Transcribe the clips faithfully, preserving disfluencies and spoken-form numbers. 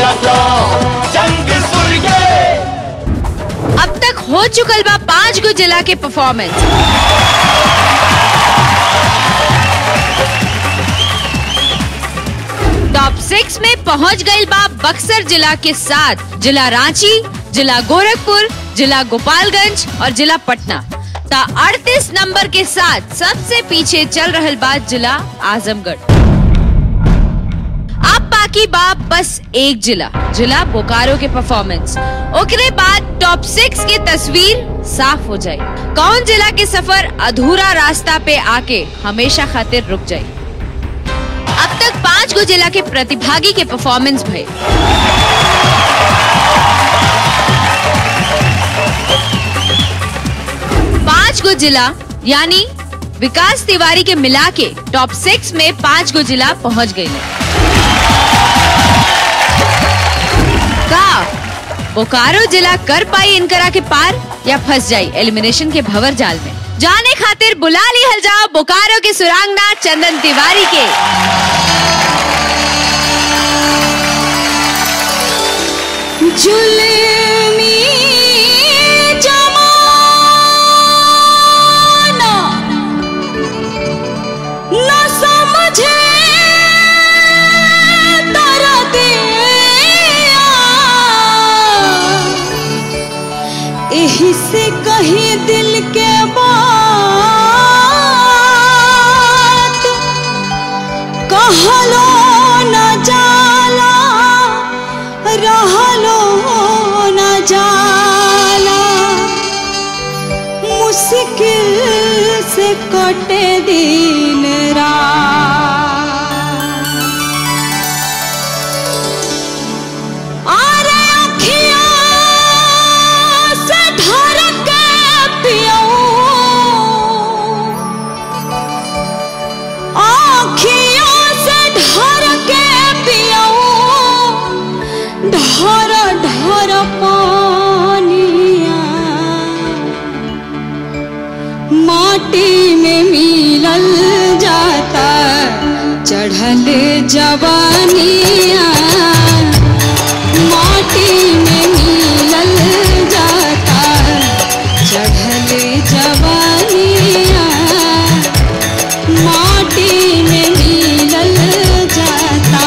अब तक हो चुकल बा पांच गो जिला के परफॉर्मेंस। टॉप सिक्स में पहुंच गई बा बक्सर जिला के साथ जिला रांची, जिला गोरखपुर, जिला गोपालगंज और जिला पटना। ता अड़तीस नंबर के साथ सबसे पीछे चल रहल बा जिला आजमगढ़। अब बाकी बा बस एक जिला, जिला बोकारो के परफॉर्मेंस। ओकरे बाद टॉप सिक्स की तस्वीर साफ हो जाए। कौन जिला के सफर अधूरा रास्ता पे आके हमेशा खातिर रुक जाए। अब तक पांच गो जिला के प्रतिभागी के परफॉर्मेंस भये। पांच गो जिला यानी विकास तिवारी के मिला के टॉप सिक्स में पांच गो जिला पहुंच गए। का बोकारो जिला कर पाई इनकरा के पार या फंस जाई एलिमिनेशन के भंवर जाल में। जाने खातिर बुला ली हल जाओ बोकारो के सुरांगना चंदन तिवारी के। जुल्मी जमाना न समझे यही से कहीं दिल के बात कहलो न जाला, रहलो न जाला। मुश्किल से कटे दिन रात। ढर ढर पानिया माटी में मिलल जाता चढ़ल जवानिया। माटी में मिलल जाता चढ़ल जवानिया। माटी में मिलल जाता।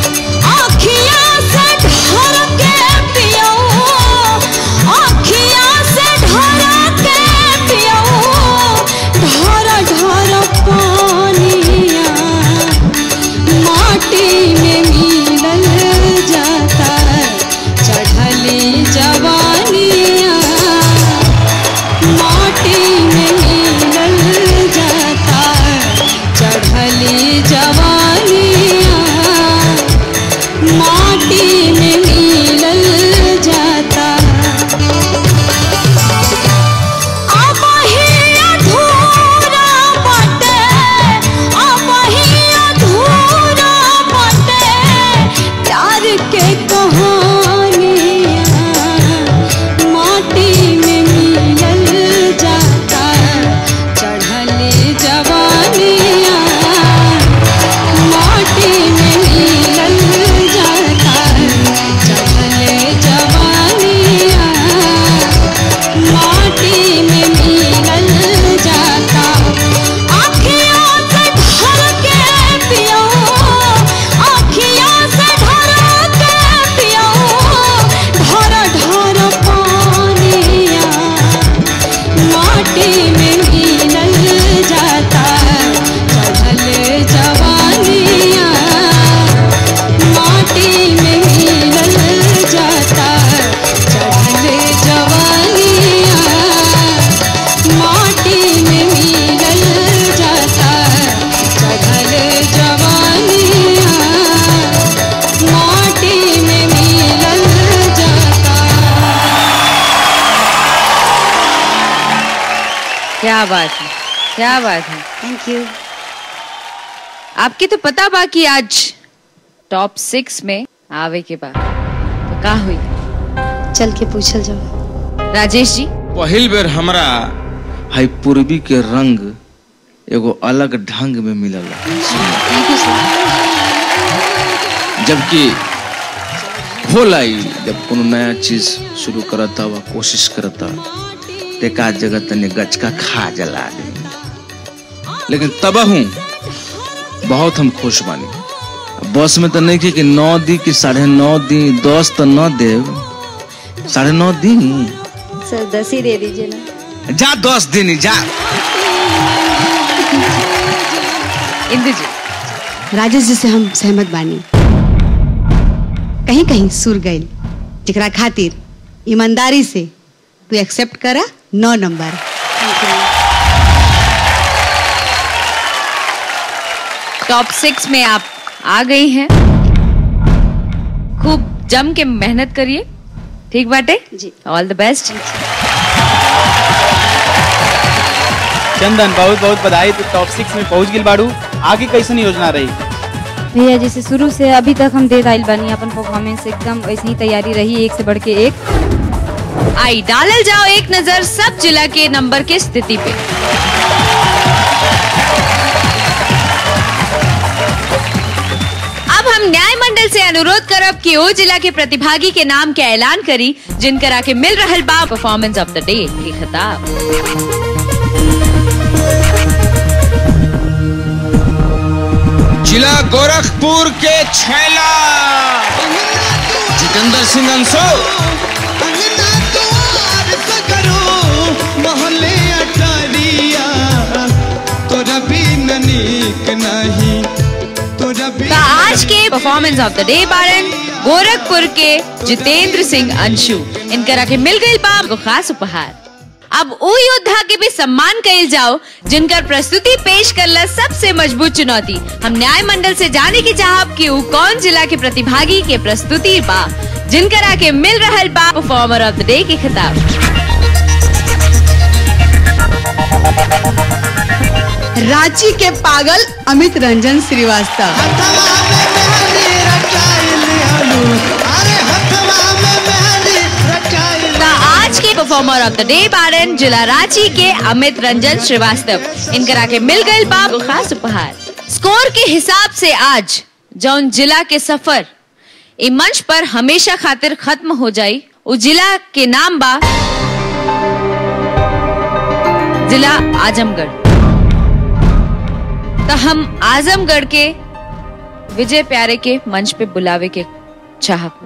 क्या बात है, क्या बात है। Thank you. आपके तो पता बा कि आज टॉप सिक्स में आवे के बाद तो का हुई? चल के पूछल जाओ। राजेश जी, पहिल बेर हमरा हाई पूर्वी के रंग एगो अलग ढंग में मिलल। Thank you sir. जबकि होला ही जब कोनो नया चीज शुरू करता व कोशिश करता एक आध जगह तने गचका खा जला आदमी, लेकिन तब हूँ बहुत हम खुश बानी। बस में तो नहीं कि, कि नौ दी कि साढ़े नौ दी, दस तो न देव, साढ़े नौ दी सर दस ही दे दीजिए ना। जा दस दिन जा। इंदु जी, राजेश जी से हम सहमत बानी। कहीं कहीं सुर गइल, जेकरा खातिर ईमानदारी से तू एक्सेप्ट करा नौ नंबर। टॉप सिक्स में आप आ गई हैं। खूब जम के मेहनत करिए, ठीक बाटे जी। ऑल द बेस्ट। चंदन बहुत बहुत बधाई, तो टॉप सिक्स में पहुंच गई बाड़ू। आगे कैसन योजना रही? भैया जैसे शुरू से अभी तक हम दे दाइल बानी अपन परफॉर्मेंस, एकदम वैसे ही तैयारी रही, एक से बढ़ के एक। आई डालल जाओ एक नजर सब जिला के नंबर के स्थिति पे। अब हम न्याय मंडल से अनुरोध करब कि ओ जिला के प्रतिभागी के नाम के ऐलान करी जिनकरा के मिल रहल बा परफॉर्मेंस ऑफ द डे के खिताब। जिला गोरखपुर के छैला जितेंद्र सिंह अंशु। तो आज के परफॉर्मेंस ऑफ द डे बारन गोरखपुर के जितेंद्र सिंह अंशु, इनकरा के मिल गई बा को खास उपहार। अब उ योद्धा के भी सम्मान कइल जाओ जिनकर प्रस्तुति पेश करला सबसे मजबूत चुनौती। हम न्याय मंडल से जाने की चाहब कि उ कौन जिला के प्रतिभागी के प्रस्तुति बा जिनकरा के मिल रहल बा परफॉर्मर ऑफ द डे के खिताब। रांची के पागल अमित रंजन श्रीवास्तव। आज के परफॉर्मर ऑफ द डे बारन जिला रांची के अमित रंजन श्रीवास्तव, इनकरा के मिल गई बाप खास उपहार। स्कोर के हिसाब से आज जौन जिला के सफर इ मंच पर हमेशा खातिर खत्म हो जाई, उ जिला के नाम बा जिला आजमगढ़। तो हम आजमगढ़ के विजय प्यारे के मंच पे बुलावे के चाहब।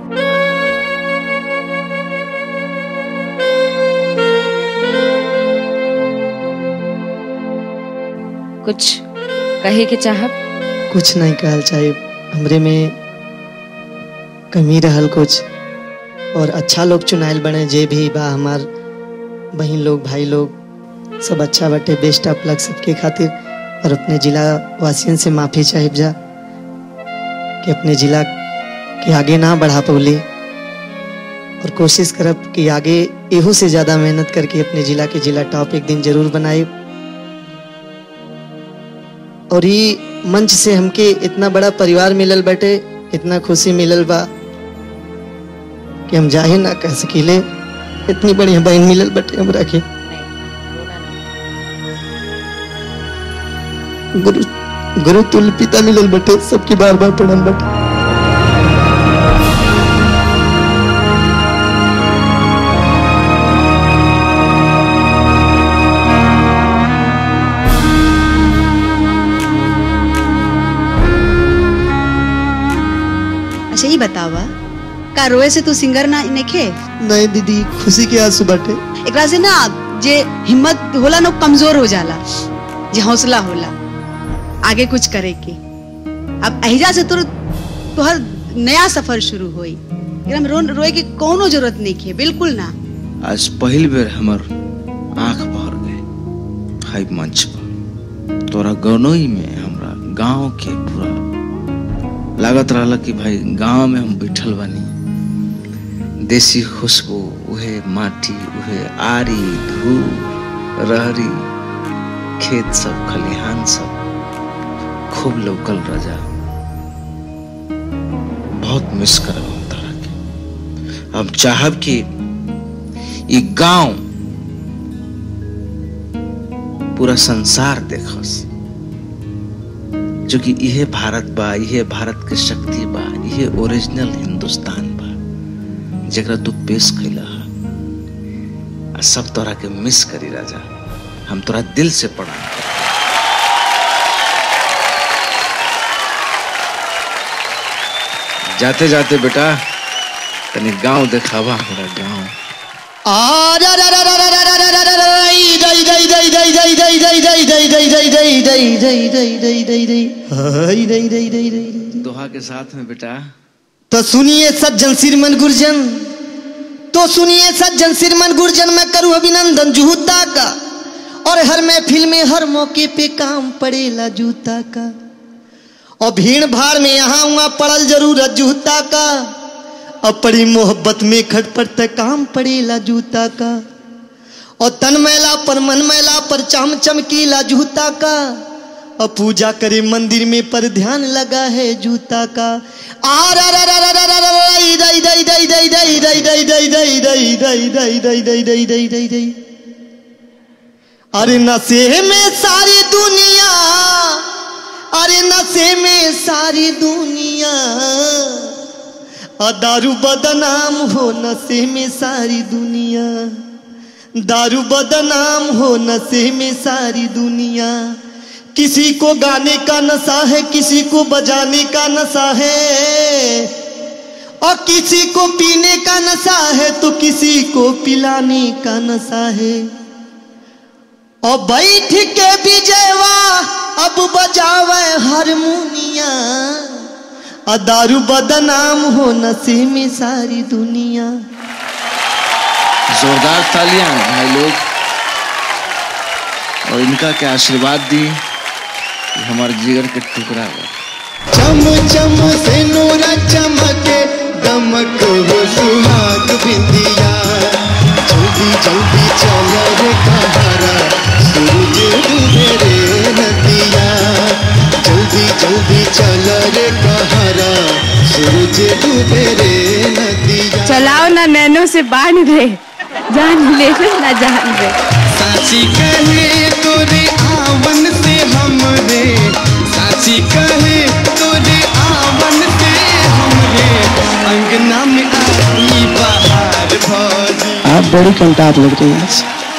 कुछ कहे के चाहब? कुछ नहीं कहल चाहे, हमरे में कमी रहल कुछ, और अच्छा लोग चुनाइल बने जे भी बा, हमार बहन लोग भाई लोग सब अच्छा बटे। बेस्ट ऑफ लक सबके खातिर। और अपने जिला वासियों से माफ़ी चाहिए जा कि अपने जिला के आगे ना बढ़ा पौली, और कोशिश करब कि आगे एहो से ज़्यादा मेहनत करके अपने जिला के जिला टॉप एक दिन जरूर बनाए। और ये मंच से हमके इतना बड़ा परिवार मिलल बटे, इतना खुशी मिलल बा कि हम जाहिर ना कह सकीले। इतनी बढ़िया बहन मिलल बटे हमरा के। गुरु गुरु तुल्य पिता मिलल बटे, सबकी बार बार प्रणाम बटे। अच्छा ये बतावा, का रोए से तू सिंगर ना नखे? नहीं दीदी, खुशी के आंसू बाटे। एकरा से ना जे हिम्मत होला ना कमजोर हो जाला, जे हौसला होला आगे कुछ करे के। अब अहिजा से तो तोहर नया सफर शुरू होई, एकरा में रो रोए के कोनो जरूरत नहीं है, बिल्कुल ना। आज पहली बेर हमर आंख भर गए हाई मंच पर। तोरा गनोई में हमरा गांव के पूरा लागत रहला कि भाई गांव में हम बैठल बानी। देसी खुशबू, उहे माटी, उहे आरी, धूप, रहरी, खेत सब, खलिहान सब खूब लोकल राजा। बहुत मिस करब हम तारा के। अब चाहब कि ये गांव पूरा संसार देखस, जो कि यह भारत बा, यह भारत के शक्ति बा, यह ओरिजिनल हिंदुस्तान बा। जरा तू पेश कैला है आ सब तोरा के मिस करी राजा। हम तोरा दिल से प्रणाम करी। जाते जाते बेटा तनी गांव देखावा हमरा गांव। दोहा के साथ में बेटा। तो सुनिए सज्जन सिरमन गुरजन, तो सुनिए सज्जन सिरमन गुरजन, मैं करूं अभिनंदन जूता का। और हर महफिल में हर मौके पे काम पड़ेला जूता का। और भीड़ भाड़ में यहाँ वहाँ पड़ल जरूरत जूता का। अपनी मोहब्बत में खटपट तक काम पड़ेला जूता का। और तन मैला पर मन मैला पर चम चमकीला जूता का। और पूजा करे मंदिर में पर ध्यान लगा है जूता का। अरे नशे में सारी दुनिया, अरे नशे में सारी दुनिया, दारू बदनाम हो नशे में सारी दुनिया। दारू बदनाम हो नशे में सारी दुनिया। किसी को गाने का नशा है, किसी को बजाने का नशा है, और किसी को पीने का नशा है, तो किसी को पिलाने का नशा है। और बैठ के विजयवा अब बजावे हारमोनिया। दारू बदनाम हो नशे में सारी दुनिया। जोरदार तालियां भाई लोग। और इनका क्या आशीर्वाद दी हमारे जिगर के टुकड़ा हुआ। चम चम से नूरा चमके दमक हो सुहाग बिंदिया। जल्दी जल्दी चल रे कहारा सूरज डूबे रे नदिया। जल्दी जल्दी चल रे कहारा सूरज डूबे रे नदिया। चलाओ ना नैनो से बांध दे, जान ले ना जान दे। साची कहे तोरे आवन से हमरे, साची कहे तोरे आवन से हमरे, अंगना में आई बहार भौजी। आप बड़ी कंटाप लग रही हैं।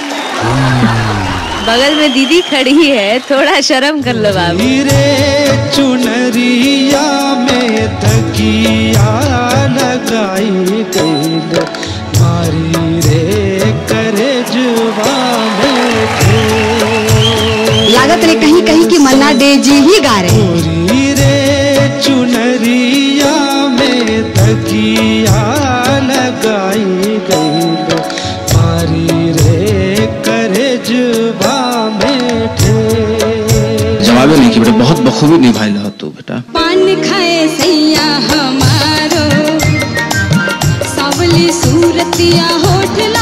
बगल में दीदी खड़ी है, थोड़ा शर्म कर लो बाबू। रे चुनरिया में तकिया लगाई गई, मारी रे करे जुबा में। लागत रे कहीं कहीं की मन्ना डे जी ही गा रहे हैं। रे चुनरिया में तकिया लगाई गई, मारी रे करे जुबा में। जवाब नहीं कि बेटा बहुत बखूबी निभाई रहा तू बेटा। पान खाए सैया हमारो, सावली सूरतिया होठ